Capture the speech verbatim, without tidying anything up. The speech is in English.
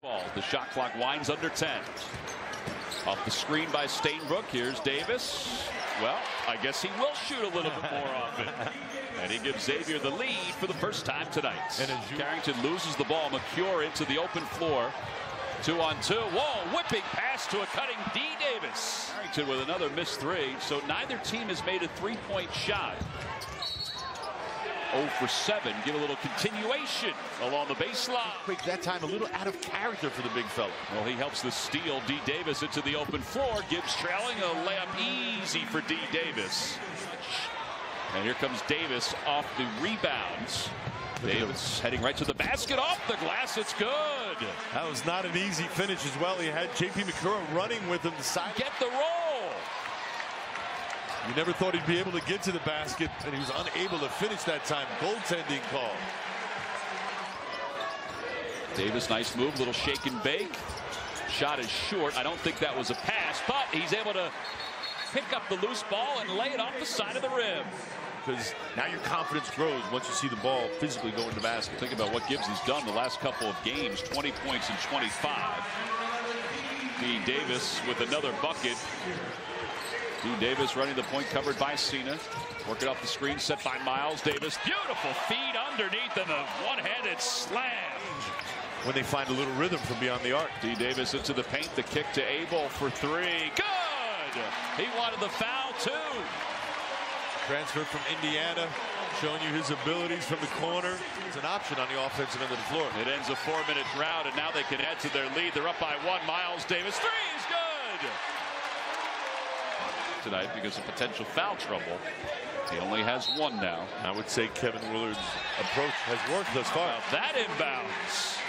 Ball. The shot clock winds under ten. Off the screen by Stainbrook. Here's Davis. Well, I guess he will shoot a little bit more often. And he gives Xavier the lead for the first time tonight. And as Carrington loses the ball, McCure into the open floor. Two on two. Whoa, whipping pass to a cutting Dee Davis. Carrington with another missed three. So neither team has made a three-point shot. oh for seven. Give a little continuation along the baseline. Quick, that time a little out of character for the big fella. Well, he helps the steal. Dee Davis into the open floor. Gibbs trailing. A layup easy for Dee Davis. And here comes Davis off the rebounds. Davis heading right to the basket. Off the glass. It's good. That was not an easy finish as well. He had J P McCure running with him. The side. Get the roll. You never thought he'd be able to get to the basket, and he was unable to finish that time. Goaltending call. Davis, nice move. Little shake and bake. Shot is short. I don't think that was a pass, but he's able to pick up the loose ball and lay it off the side of the rim. Because now your confidence grows once you see the ball physically go in the basket. Think about what Gibbs has done the last couple of games. twenty points and twenty-five. Dee Davis with another bucket. Dee Davis running the point, covered by Cena. Working off the screen, set by Miles Davis. Beautiful feed underneath and a one-handed slam. When they find a little rhythm from beyond the arc. Dee Davis into the paint. The kick to Abel for three. Good! He wanted the foul, too. Transfer from Indiana, showing you his abilities from the corner. It's an option on the offensive end of the floor. It ends a four-minute drought, and now they can add to their lead. They're up by one. Miles Davis. Three is good! Tonight because of potential foul trouble. He only has one now. I would say Kevin Willard's approach has worked thus far. Now that inbounds.